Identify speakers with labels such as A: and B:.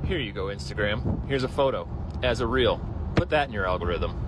A: Here you go, Instagram. Here's a photo as a reel. Put that in your algorithm.